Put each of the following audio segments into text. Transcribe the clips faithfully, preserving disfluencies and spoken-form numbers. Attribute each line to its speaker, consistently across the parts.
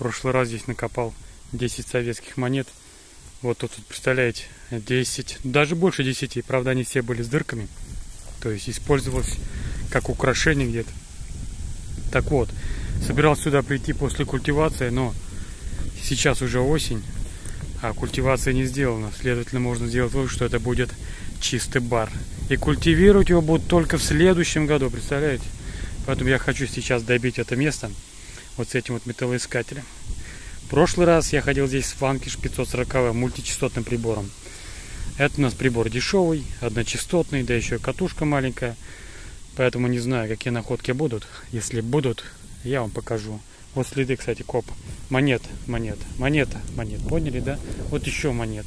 Speaker 1: прошлый раз здесь накопал десять советских монет. Вот тут, представляете, десять, даже больше десяти. Правда, они все были с дырками. То есть использовалось как украшение где-то. Так вот, собирался сюда прийти после культивации, но сейчас уже осень, а культивация не сделана. Следовательно, можно сделать вывод, что это будет чистый бар. И культивировать его будут только в следующем году, представляете? Поэтому я хочу сейчас добить это место вот с этим вот металлоискателем. В прошлый раз я ходил здесь с Vanquish пятьсот сорок мультичастотным прибором. Это у нас прибор дешевый, одночастотный, да еще и катушка маленькая. Поэтому не знаю, какие находки будут. Если будут, я вам покажу. Вот следы, кстати, коп. Монет, монет, монета, монет. Поняли, да? Вот еще монет.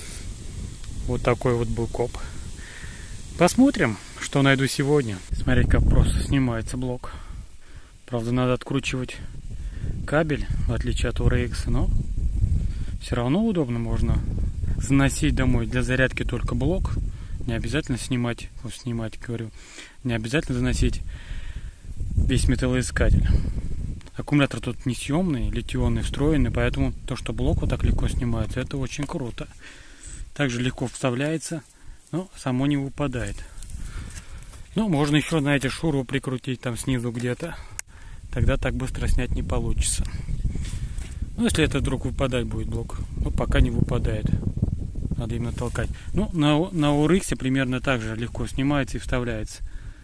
Speaker 1: Вот такой вот был коп. Посмотрим, что найду сегодня. Смотрите, как просто снимается блок. Правда, надо откручивать кабель, в отличие от эр икс, но все равно удобно. Можно заносить домой для зарядки только блок. Не обязательно снимать, вот снимать, говорю, не обязательно заносить весь металлоискатель. Аккумулятор тут несъемный, литионный, встроенный, поэтому то, что блок вот так легко снимается, это очень круто. Также легко вставляется, но само не выпадает. Ну, можно еще, знаете, шуру прикрутить там снизу где-то. Тогда так быстро снять не получится. Ну, если это вдруг выпадать будет блок. Ну, пока не выпадает. Надо именно толкать. Ну, на, на эр икс примерно так же легко снимается и вставляется.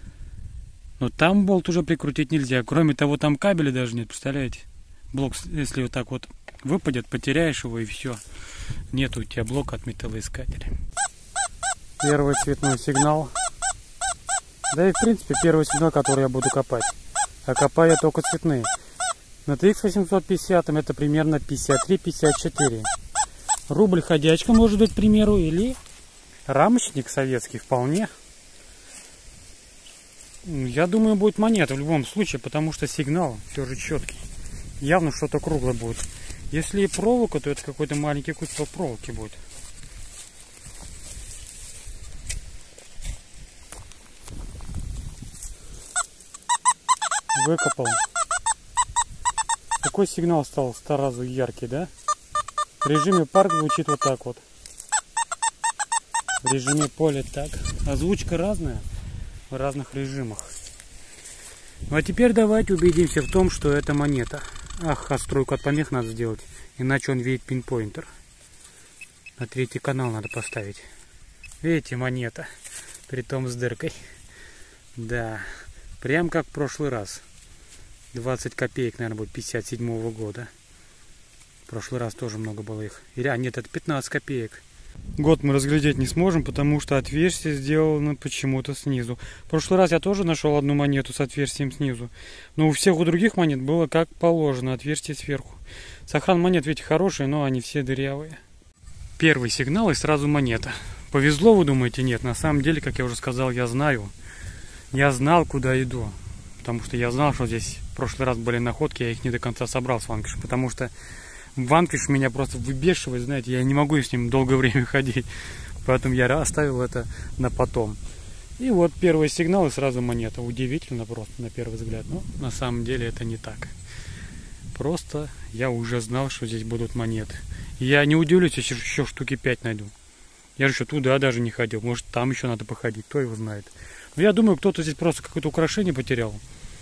Speaker 1: Но там болт уже прикрутить нельзя. Кроме того, там кабеля даже нет, представляете? Блок, если вот так вот выпадет, потеряешь его и все. Нет у тебя блока от металлоискателя. Первый цветной сигнал. Да и в принципе первый сигнал, который я буду копать. А копаю я только цветные. На тэ икс восемьсот пятьдесят это примерно пятьдесят три — пятьдесят четыре. Рубль ходячка может быть, к примеру, или рамочник советский вполне. Я думаю, будет монета в любом случае, потому что сигнал все же четкий. Явно что-то круглое будет. Если и проволока, то это какой-то маленький кусок проволоки будет. Выкопал. Какой сигнал стал сразу яркий, да? В режиме парк звучит вот так вот. В режиме поле так. Озвучка разная в разных режимах. Ну а теперь давайте убедимся в том, что это монета. Ах, отстройку от помех надо сделать, иначе он видит пинпоинтер. На третий канал надо поставить. Видите, монета. Притом с дыркой. Да, прям как в прошлый раз. двадцать копеек, наверное, будет пятьдесят седьмого года. В прошлый раз тоже много было их. Или, а нет, это пятнадцать копеек. Год мы разглядеть не сможем, потому что отверстие сделано почему-то снизу. В прошлый раз я тоже нашел одну монету с отверстием снизу. Но у всех у других монет было как положено, отверстие сверху. Сохран монет ведь хорошие, но они все дырявые. Первый сигнал и сразу монета. Повезло, вы думаете? Нет, на самом деле, как я уже сказал, я знаю. Я знал, куда иду. Потому что я знал, что здесь в прошлый раз были находки, я их не до конца собрал с Vanquish. Потому что Vanquish меня просто выбешивает, знаете, я не могу с ним долгое время ходить. Поэтому я оставил это на потом. И вот первый сигнал и сразу монета. Удивительно просто на первый взгляд. Но на самом деле это не так. Просто я уже знал, что здесь будут монеты. И я не удивлюсь, если еще штуки пять найду. Я же еще туда даже не ходил. Может, там еще надо походить, кто его знает. Но я думаю, кто-то здесь просто какое-то украшение потерял.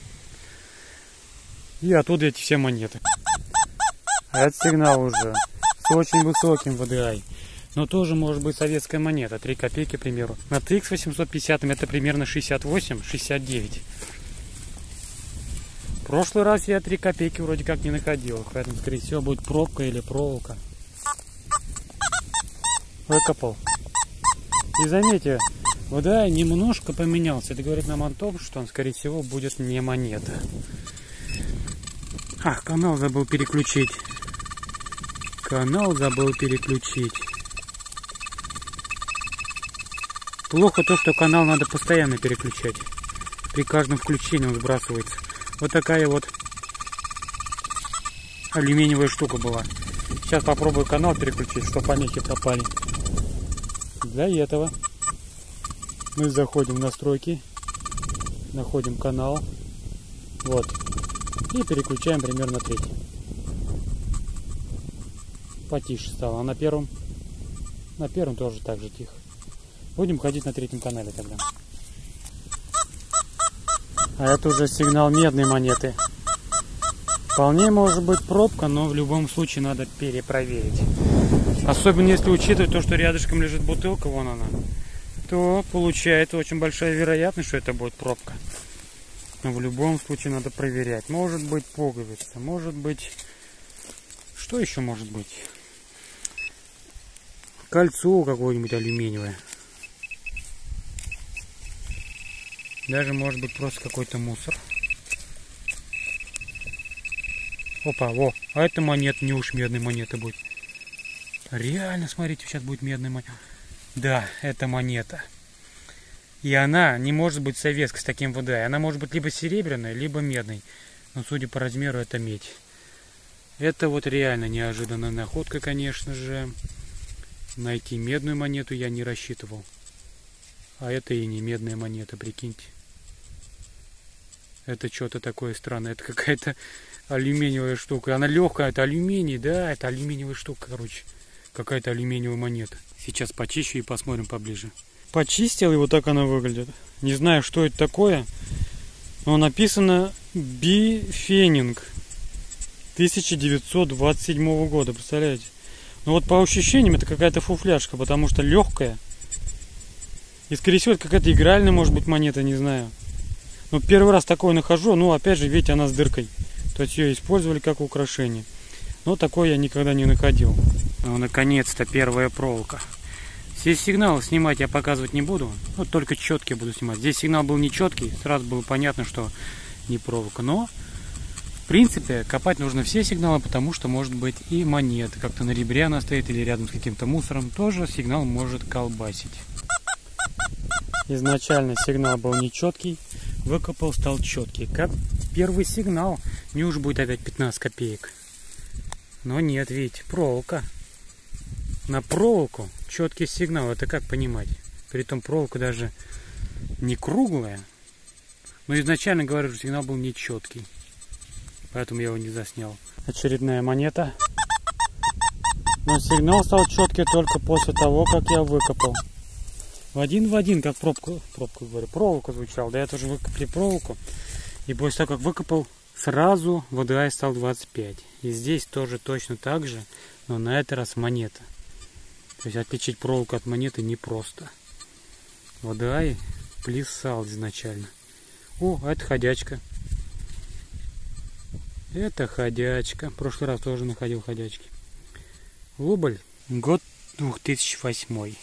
Speaker 1: И оттуда эти все монеты. А это сигнал уже с очень высоким вэ дэ ай. Но тоже может быть советская монета. три копейки, к примеру. На тэ икс восемьсот пятьдесят это примерно шестьдесят восемь — шестьдесят девять. В прошлый раз я три копейки вроде как не находил. Поэтому, скорее всего, будет пробка или проволока. Выкопал. И заметьте, вэ дэ ай немножко поменялся. Это говорит нам о том, что он, скорее всего, будет не монета. Ах, канал забыл переключить. Канал забыл переключить. Плохо то, что канал надо постоянно переключать. При каждом включении он сбрасывается. Вот такая вот алюминиевая штука была. Сейчас попробую канал переключить, чтобы помехи пропали. Для этого мы заходим в настройки, находим канал, вот, и переключаем примерно третий. потише стало. А на первом, на первом тоже так же тихо. Будем ходить на третьем канале тогда. А это уже сигнал медной монеты. Вполне может быть пробка, но в любом случае надо перепроверить. Особенно если учитывать то, что рядышком лежит бутылка, вон она, то получается очень большая вероятность, что это будет пробка. Но в любом случае надо проверять. Может быть пуговица, может быть... Что еще может быть? Кольцо какое-нибудь алюминиевое. Даже может быть просто какой-то мусор. Опа, во, а это монета, не уж медная монета будет. Реально, смотрите, сейчас будет медная монета. Да, это монета. И она не может быть советской с таким вэ дэ а. Она может быть либо серебряной, либо медной. Но судя по размеру, это медь. Это вот реально неожиданная находка, конечно же. Найти медную монету я не рассчитывал. А это и не медная монета, прикиньте. Это что-то такое странное. Это какая-то алюминиевая штука. Она легкая, это алюминий, да, это алюминиевая штука, короче. Какая-то алюминиевая монета. Сейчас почищу и посмотрим поближе. Почистил, и вот так она выглядит. Не знаю, что это такое, но написано Бифенинг тысяча девятьсот двадцать седьмого года, представляете? Ну вот по ощущениям это какая-то фуфляшка, потому что легкая. И скорее всего это какая-то игральная, может быть, монета, не знаю. Но первый раз такое нахожу, ну опять же, видите, она с дыркой. То есть ее использовали как украшение. Но такое я никогда не находил. Ну, наконец-то первая проволока. Здесь сигнал снимать я показывать не буду, вот только четкие буду снимать. Здесь сигнал был нечеткий, сразу было понятно, что не проволока. Но, в принципе, копать нужно все сигналы, потому что может быть и монета. Как-то на ребре она стоит или рядом с каким-то мусором. Тоже сигнал может колбасить. Изначально сигнал был нечеткий, выкопал, стал четкий. Как первый сигнал, не уж будет опять пятнадцать копеек. Но нет, видите, проволока. На проволоку четкий сигнал, это как понимать? Притом проволока даже не круглая. Но изначально говорю, что сигнал был нечеткий. Поэтому я его не заснял. Очередная монета. Но сигнал стал четкий только после того, как я выкопал. В один в один, как пробку, пробку говорю, проволоку звучал. Да я тоже выкопали проволоку. И после того, как выкопал, сразу вэ дэ а стал двадцать пять. И здесь тоже точно так же, но на этот раз монета. То есть отличить проволоку от монеты непросто. вэ дэ а плясал изначально. О, а это ходячка. Это ходячка. В прошлый раз тоже находил ходячки. Рубль. Год две тысячи восьмой.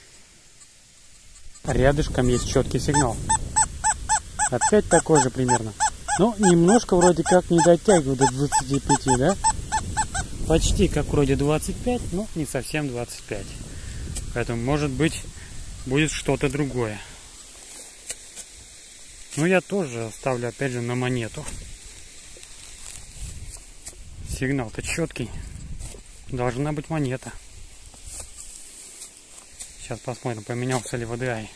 Speaker 1: Рядышком есть четкий сигнал. Опять такой же примерно. Но немножко вроде как не дотягивает до двадцати пяти, да? Почти как вроде двадцать пять, но не совсем двадцать пять. Поэтому, может быть, будет что-то другое. Но я тоже ставлю, опять же, на монету. Сигнал-то четкий. Должна быть монета. Сейчас посмотрим, поменялся ли вэ дэ а.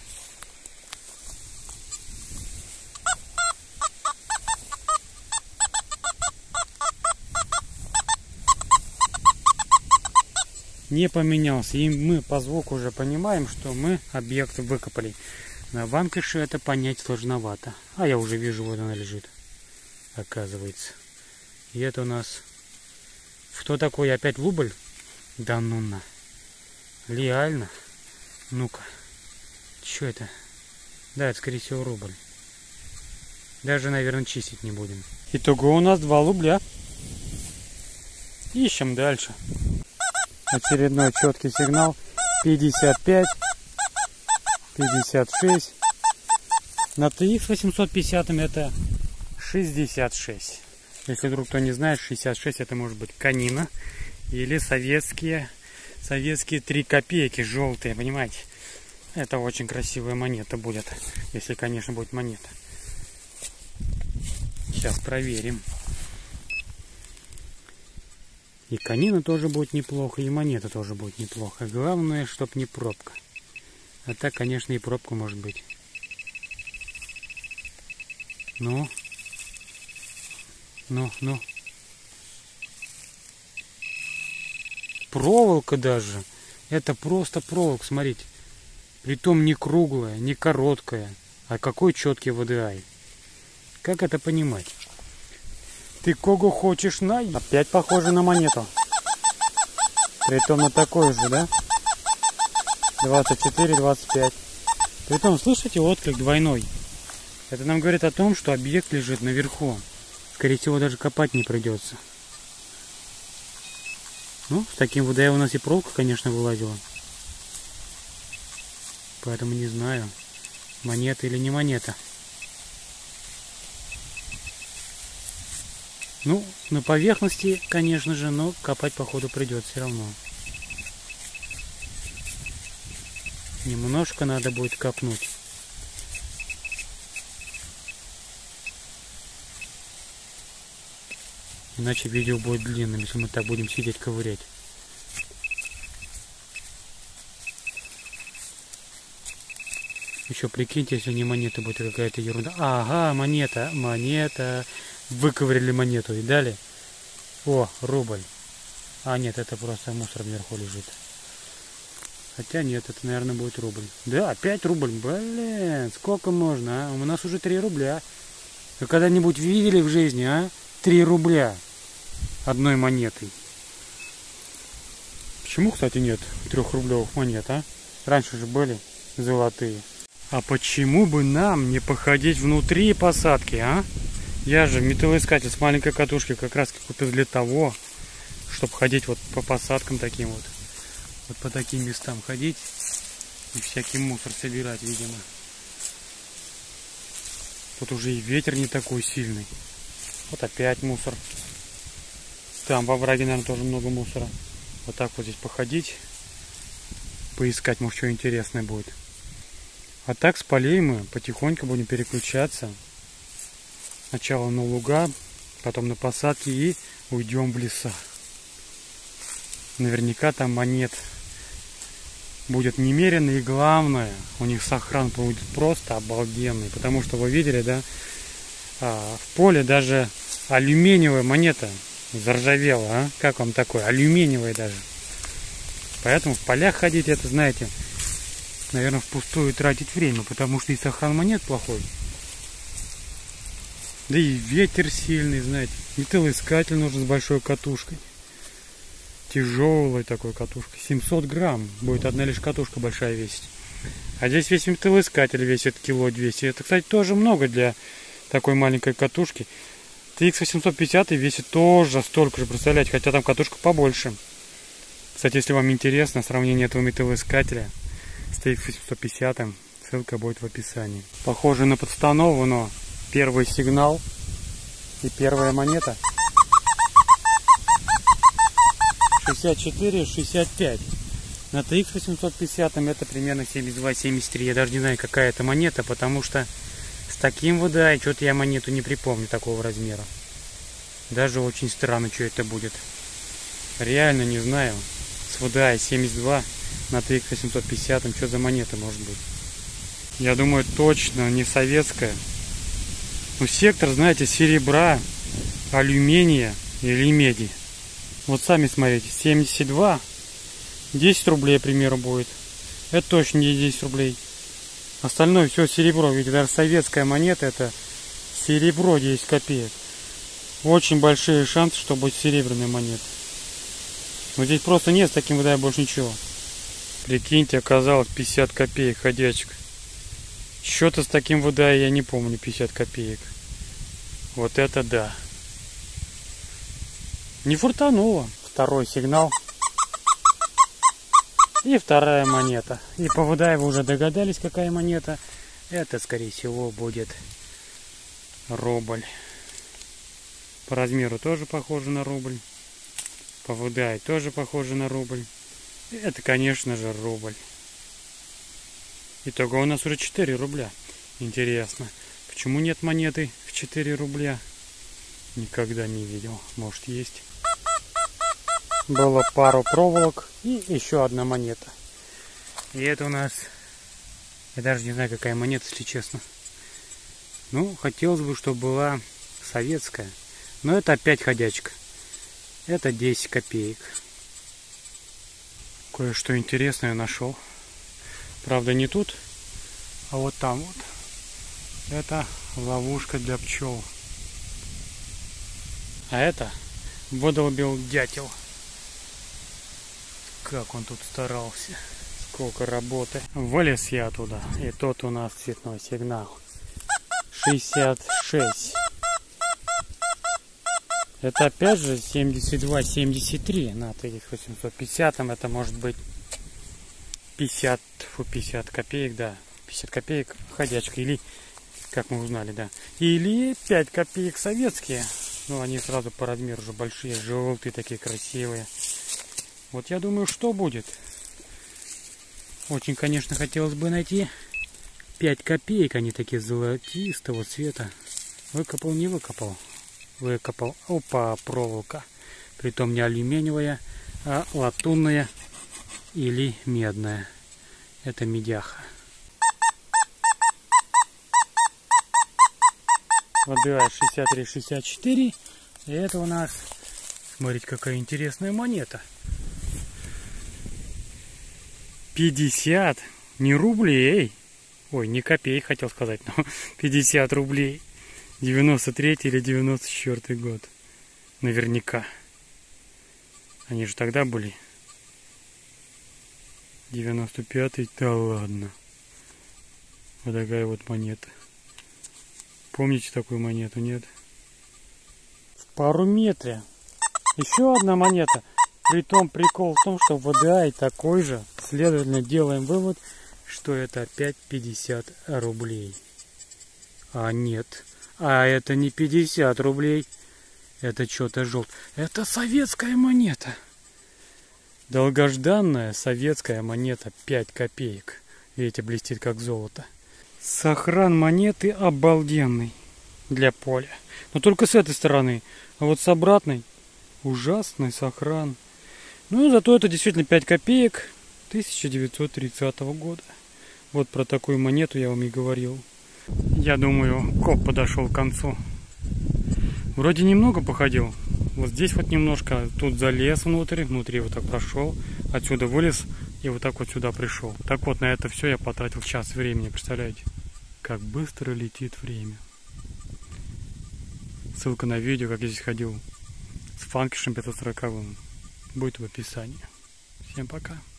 Speaker 1: Не поменялся. И мы по звуку уже понимаем, что мы объект выкопали. На ванкише это понять сложновато. А я уже вижу, вот она лежит. Оказывается. И это у нас... Что такое? Опять рубль? Да ну на. Реально? Ну-ка. Что это? Да, это скорее всего рубль. Даже, наверное, чистить не будем. Итого у нас два рубля. Ищем дальше. Очередной четкий сигнал. пятьдесят пять. пятьдесят шесть. На тэ икс восемьсот пятьдесят это шестьдесят шесть. Если вдруг кто не знает, шестьдесят шесть это может быть конина. Или советские, советские три копейки желтые, понимаете? Это очень красивая монета будет. Если, конечно, будет монета. Сейчас проверим. И конина тоже будет неплохо, и монета тоже будет неплохо. Главное, чтоб не пробка. А так, конечно, и пробка может быть. Ну. Ну, ну. проволока даже. Это просто проволока, смотрите. Притом не круглая, не короткая. А какой четкий ви ди ай. Как это понимать? Ты кого хочешь на? Опять похоже на монету. Притом на такой же, да? двадцать четыре двадцать пять. Притом, слышите, отклик двойной. Это нам говорит о том, что объект лежит наверху. Скорее всего, даже копать не придется. Ну, с таким ви ди ай у нас и проволока, конечно, вылазила. Поэтому не знаю, монета или не монета. Ну, на поверхности, конечно же, но копать, походу, придется все равно. Немножко надо будет копнуть. Иначе видео будет длинным, если мы так будем сидеть ковырять. Еще прикиньте, если не монета будет, какая-то ерунда. Ага, монета, монета. Выковырили монету и дали. О, рубль. А нет, это просто мусор вверху лежит. Хотя нет, это, наверное, будет рубль. Да, опять рубль. Блин, сколько можно, а? У нас уже три рубля. Вы когда-нибудь видели в жизни, а? три рубля одной монетой. Почему, кстати, нет трехрублевых монет, а? Раньше же были золотые. А почему бы нам не походить внутри посадки, а? Я же металлоискатель с маленькой катушки как раз купил для того, чтобы ходить вот по посадкам таким вот. Вот по таким местам ходить и всякий мусор собирать, видимо. Тут уже и ветер не такой сильный. Вот опять мусор. Там во враге, наверное, тоже много мусора. Вот так вот здесь походить, поискать, может, что интересное будет. А так с полей мы потихоньку будем переключаться. Сначала на луга, потом на посадки и уйдем в леса. Наверняка там монет будет немерено, и главное, у них сохран будет просто обалденный. Потому что вы видели, да, в поле даже алюминиевая монета заржавела, а? Как вам такое? Алюминиевая даже. Поэтому в полях ходить, это, знаете, наверное, впустую тратить время, потому что и сохран монет плохой. Да и ветер сильный, знаете. Металлоискатель нужен с большой катушкой. Тяжелой такой катушкой. семьсот грамм будет одна лишь катушка большая весить. А здесь весь металлоискатель весит кило двести. Это, кстати, тоже много для такой маленькой катушки. ти икс восемьсот пятьдесят весит тоже столько же, представляете, хотя там катушка побольше. Кстати, если вам интересно сравнение этого металлоискателя с ти икс восемьсот пятьдесят, ссылка будет в описании. Похоже на подстанову, но первый сигнал и первая монета. шестьдесят четыре шестьдесят пять. На ти икс восемьсот пятьдесят это примерно семьдесят два семьдесят три. Я даже не знаю, какая это монета, потому что с таким ви ди ай что-то я монету не припомню такого размера. Даже очень странно, что это будет. Реально не знаю. С ви ди ай семьдесят два на ти икс восемьсот пятьдесят, что за монета может быть? Я думаю, точно не советская. Ну, сектор, знаете, серебра, алюминия или меди. Вот сами смотрите, семьдесят два, десять рублей, к примеру, будет. Это точно не десять рублей. Остальное все серебро. Ведь даже советская монета — это серебро десять копеек. Очень большие шансы, что будет серебряная монета. Но здесь просто нет с таким ви ди ай больше ничего. Прикиньте, оказалось пятьдесят копеек ходячек. Что-то с таким ви ди ай я не помню, пятьдесят копеек. Вот это да. Не фартануло. Второй сигнал. И вторая монета. И по ви ди ай вы уже догадались, какая монета. Это, скорее всего, будет рубль. По размеру тоже похоже на рубль. По ви ди ай тоже похоже на рубль. Это, конечно же, рубль. Итого у нас уже четыре рубля. Интересно, почему нет монеты в четыре рубля? Никогда не видел. Может, есть. Было пару проволок и еще одна монета. И это у нас... Я даже не знаю, какая монета, если честно. Ну, хотелось бы, чтобы была советская. Но это опять ходячка. Это десять копеек. Кое-что интересное нашел. Правда, не тут, а вот там вот. Это ловушка для пчел. А это выдолбил дятел. Как он тут старался. Сколько работы. Вылез я туда. И тот у нас цветной сигнал. шестьдесят шесть. Это опять же семьдесят два семьдесят три. На этих восемьсот пятидесятом это может быть пятьдесят, фу, пятьдесят копеек, да. пятьдесят копеек ходячка. Или, как мы узнали, да. Или пять копеек советские. Ну, они сразу по размеру уже большие, желтые, такие красивые. Вот я думаю, что будет. Очень, конечно, хотелось бы найти пять копеек. Они такие золотистого цвета. Выкопал, не выкопал. Выкопал. Опа, проволока. Притом не алюминиевая, а латунная или медная. Это медяха. ВДА шестьдесят три шестьдесят четыре. И это у нас, смотрите, какая интересная монета. пятьдесят, не рублей. Ой, не копеек хотел сказать, но пятьдесят рублей. девяносто третий или девяносто четвёртый год. Наверняка. Они же тогда были. девяносто пятый, да ладно. Вот такая вот монета. Помните такую монету, нет? В пару метре. Еще одна монета. Притом прикол в том, что в ВДА и такой же. Следовательно, делаем вывод, что это опять пятьдесят рублей. А нет. А это не пятьдесят рублей. Это что-то желтое. Это советская монета. Долгожданная советская монета. пять копеек. Видите, блестит как золото. Сохран монеты обалденный для поля. Но только с этой стороны. А вот с обратной ужасный сохран. Ну и зато это действительно пять копеек тысяча девятьсот тридцатого года. Вот про такую монету я вам и говорил. Я думаю, коп подошел к концу. Вроде немного походил. Вот здесь вот немножко. Тут залез внутрь. Внутри вот так прошел. Отсюда вылез. И вот так вот сюда пришел. Так вот, на это все я потратил час времени. Представляете? Как быстро летит время. Ссылка на видео, как я здесь ходил с фанкишем пятьсот сороковым, будет в описании. Всем пока.